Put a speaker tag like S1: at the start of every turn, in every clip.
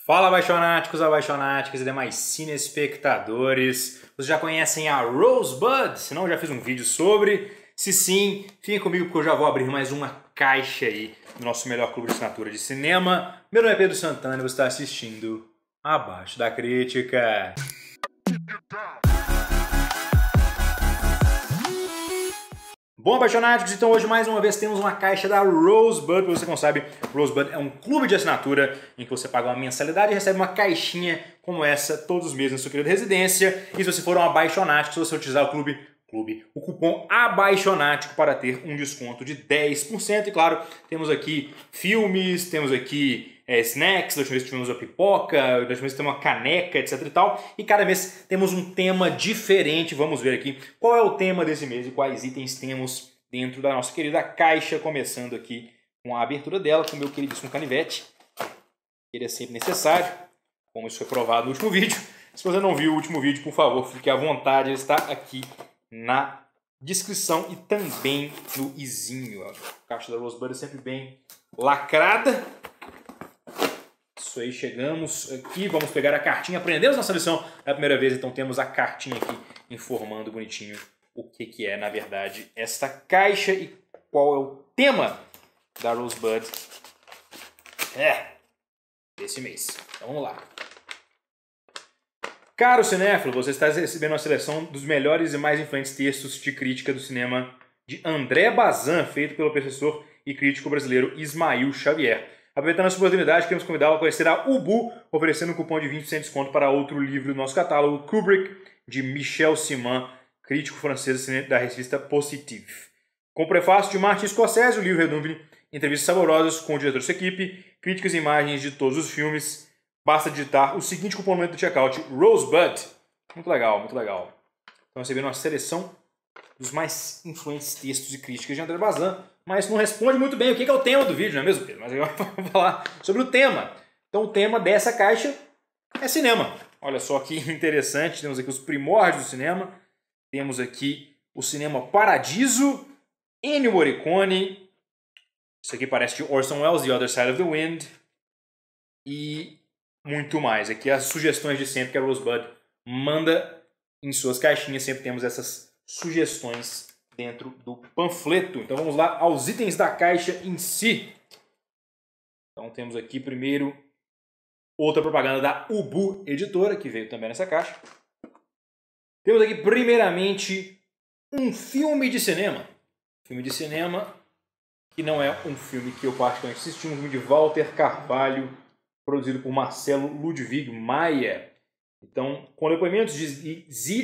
S1: Fala, apaixonáticos, apaixonáticas e demais cinespectadores. Vocês já conhecem a Rosebud? Se não, eu já fiz um vídeo sobre. Se sim, fiquem comigo porque eu já vou abrir mais uma caixa aí do nosso melhor clube de assinatura de cinema. Meu nome é Pedro Santana e você está assistindo Abaixo da Crítica. Bom, apaixonados, então hoje mais uma vez temos uma caixa da Rosebud. Pra você que não sabe, Rosebud é um clube de assinatura em que você paga uma mensalidade e recebe uma caixinha como essa todos os meses na sua querida residência. E se você for um abaixonático, se você utilizar o cupom abaixonático para ter um desconto de 10%. E claro, temos aqui filmes, temos aqui snacks, da última vez tivemos a pipoca, da última vez temos uma caneca, etc e tal. E cada mês temos um tema diferente. Vamos ver aqui qual é o tema desse mês e quais itens temos dentro da nossa querida caixa. Começando aqui com a abertura dela, com o meu queridíssimo canivete. Ele é sempre necessário, como isso foi provado no último vídeo. Se você não viu o último vídeo, por favor, fique à vontade, ele está aqui na descrição e também no izinho. A caixa da Rosebud é sempre bem lacrada. Isso aí, chegamos aqui, vamos pegar a cartinha. Aprendemos nossa lição da primeira vez, então temos a cartinha aqui informando bonitinho o que é, na verdade, esta caixa e qual é o tema da Rosebud desse mês. Então vamos lá. Caro cinéfilo, você está recebendo uma seleção dos melhores e mais influentes textos de crítica do cinema de André Bazin, feito pelo professor e crítico brasileiro Ismael Xavier. Aproveitando essa oportunidade, queremos convidá-lo a conhecer a Ubu, oferecendo um cupom de 20% de desconto para outro livro do nosso catálogo, Kubrick, de Michel Siman, crítico francês da revista Positive. Com o prefácio de Martin Scorsese, o livro reúne entrevistas saborosas com o diretor de sua equipe, críticas e imagens de todos os filmes. Basta digitar o seguinte cupom no momento do checkout, Rosebud. Muito legal, muito legal. Então recebendo uma seleção dos mais influentes textos e críticas de André Bazin, mas não responde muito bem o que é o tema do vídeo, não é mesmo, Pedro? Mas eu vou falar sobre o tema. Então o tema dessa caixa é cinema. Olha só que interessante, temos aqui os primórdios do cinema, temos aqui o cinema Paradiso, Ennio Morricone, isso aqui parece de Orson Welles, The Other Side of the Wind, e muito mais. Aqui as sugestões de sempre que a Rosebud manda em suas caixinhas, sempre temos essas sugestões dentro do panfleto. Então vamos lá aos itens da caixa em si. Então temos aqui primeiro outra propaganda da Ubu Editora, que veio também nessa caixa. Temos aqui primeiramente um filme de cinema. Filme de cinema que não é um filme que eu particularmente assisti, um filme de Walter Carvalho, produzido por Marcelo Ludwig Maia. Então, com depoimentos de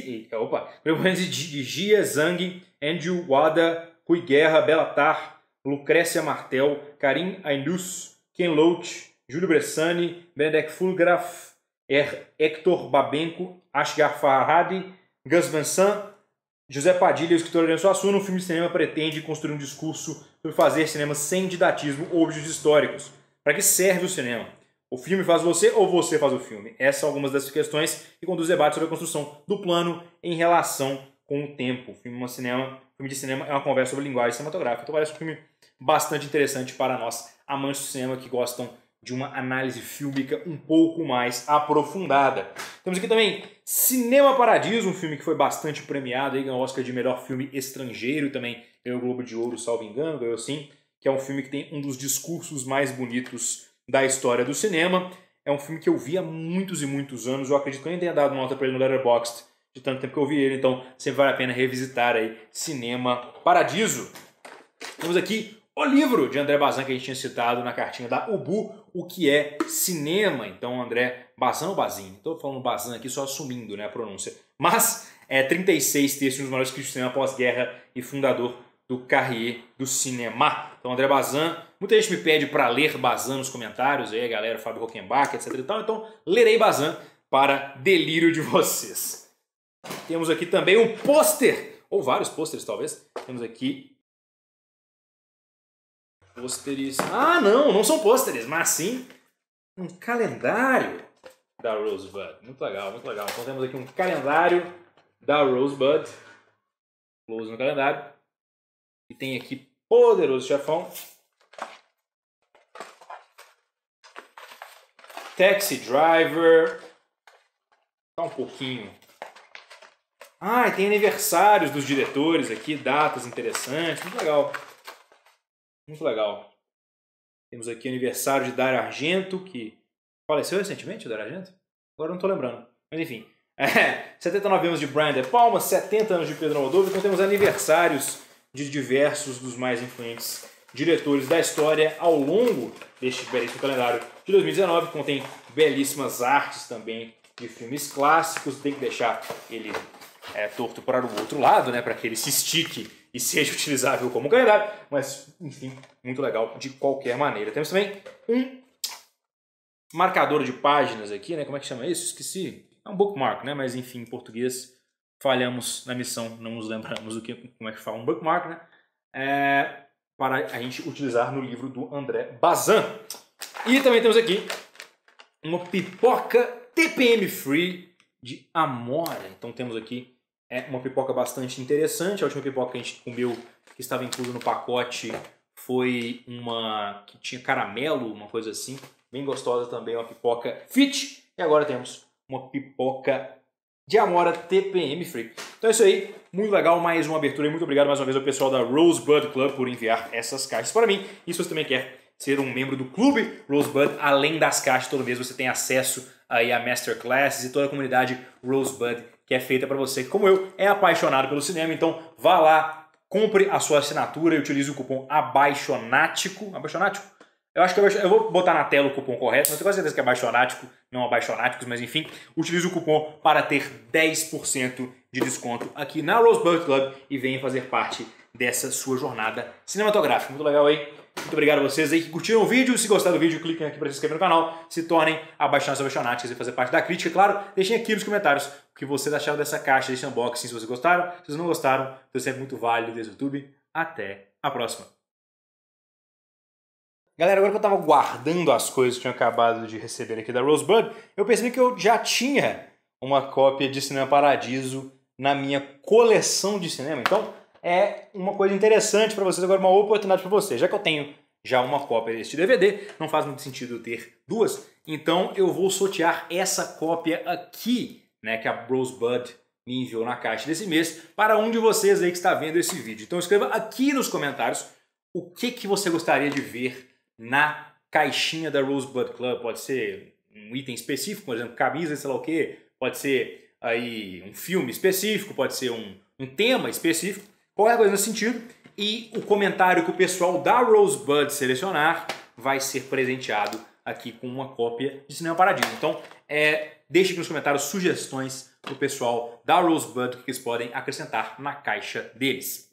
S1: Gia Zhang, Andrew Wada, Rui Guerra, Belatar, Lucrécia Martel, Karim Ainus, Ken Loach, Júlio Bressani, Benedek Fulgraf, Hector Babenco, Ashgar Farhadi, Gus Van Sant, José Padilha e o escritor Lourenço Assuna. O filme de cinema pretende construir um discurso sobre fazer cinema sem didatismo ou objetos históricos. Para que serve o cinema? O filme faz você ou você faz o filme? Essas são algumas das questões que conduzem debates sobre a construção do plano em relação com o tempo. O filme de cinema é uma conversa sobre linguagem cinematográfica. Então parece um filme bastante interessante para nós, amantes do cinema que gostam de uma análise fílmica um pouco mais aprofundada. Temos aqui também Cinema Paradiso, um filme que foi bastante premiado, ganhou o Oscar de melhor filme estrangeiro, também ganhou o Globo de Ouro, salvo engano, ganhou sim, que é um filme que tem um dos discursos mais bonitos da história do cinema. É um filme que eu vi há muitos e muitos anos. Eu acredito que eu nem tenha dado nota para ele no Letterboxd de tanto tempo que eu vi ele, então sempre vale a pena revisitar aí Cinema Paradiso. Temos aqui o livro de André Bazin que a gente tinha citado na cartinha da Ubu, O que é Cinema. Então André Bazin ou Bazin? Estou falando Bazin aqui só assumindo, né, a pronúncia. Mas 36 textos dos maiores críticos de cinema pós-guerra e fundador do Carrier do Cinema. Então André Bazin, muita gente me pede para ler Bazin nos comentários, aí a galera, Fábio Rockenbach, etc e tal, então lerei Bazin para delírio de vocês. Temos aqui também um pôster, ou vários pôsteres talvez, temos aqui pôsteres, não são pôsteres, mas sim um calendário da Rosebud, muito legal, muito legal. Então temos aqui um calendário da Rosebud, close no calendário, e tem aqui Poderoso Chefão, Taxi Driver. Tá um pouquinho. Ah, e tem aniversários dos diretores aqui, datas interessantes. Muito legal. Muito legal. Temos aqui o aniversário de Dario Argento, que faleceu recentemente, o Dario Argento? Agora eu não tô lembrando. Mas enfim. 79 anos de Brian De Palma, 70 anos de Pedro Almodóvar. Então temos aniversários de diversos dos mais influentes diretores da história ao longo deste belíssimo calendário de 2019. Contém belíssimas artes também de filmes clássicos. Tem que deixar ele torto para o outro lado, né, para que ele se estique e seja utilizável como calendário. Mas, enfim, muito legal de qualquer maneira. Temos também um marcador de páginas aqui, né? Como é que chama isso? Esqueci. É um bookmark, né? Mas enfim, em português falhamos na missão, não nos lembramos como é que fala um bookmark, né? Para a gente utilizar no livro do André Bazin. E também temos aqui uma pipoca TPM Free de Amora. Então temos aqui uma pipoca bastante interessante. A última pipoca que a gente comeu, que estava incluso no pacote, foi uma que tinha caramelo, uma coisa assim. Bem gostosa também, uma pipoca fit. E agora temos uma pipoca de Amora TPM Free. Então é isso aí, muito legal, mais uma abertura e muito obrigado mais uma vez ao pessoal da Rosebud Club por enviar essas caixas para mim. E se você também quer ser um membro do clube Rosebud, além das caixas, todo mês você tem acesso aí a masterclasses e toda a comunidade Rosebud que é feita para você que, como eu, é apaixonado pelo cinema. Então vá lá, compre a sua assinatura e utilize o cupom ABAIXONÁTICO. Abaixonático? Eu acho que eu vou botar na tela o cupom correto, não tenho quase certeza que é abaixonático, não abaixonáticos, mas enfim, utilize o cupom para ter 10% de desconto aqui na Rosebud Club e venha fazer parte dessa sua jornada cinematográfica. Muito legal aí. Muito obrigado a vocês aí que curtiram o vídeo. Se gostaram do vídeo, cliquem aqui para se inscrever no canal, se tornem abaixonáticos e fazer parte da crítica. Claro, deixem aqui nos comentários o que vocês acharam dessa caixa, desse unboxing, se vocês gostaram. Se vocês não gostaram, então sempre muito válido desde o YouTube. Até a próxima. Galera, agora que eu estava guardando as coisas que eu tinha acabado de receber aqui da Rosebud, eu percebi que eu já tinha uma cópia de Cinema Paradiso na minha coleção de cinema. Então, é uma coisa interessante para vocês, agora uma oportunidade para vocês. Já que eu tenho já uma cópia deste DVD, não faz muito sentido eu ter duas, então eu vou sortear essa cópia aqui, né, que a Rosebud me enviou na caixa desse mês, para um de vocês aí que está vendo esse vídeo. Então escreva aqui nos comentários o que você gostaria de ver na caixinha da Rosebud Club. Pode ser um item específico, por exemplo, camisa, sei lá o que, pode ser aí um filme específico, pode ser um tema específico, qualquer coisa nesse sentido. E o comentário que o pessoal da Rosebud selecionar vai ser presenteado aqui com uma cópia de Cinema Paradiso. Então, deixe aqui nos comentários sugestões para o pessoal da Rosebud que eles podem acrescentar na caixa deles.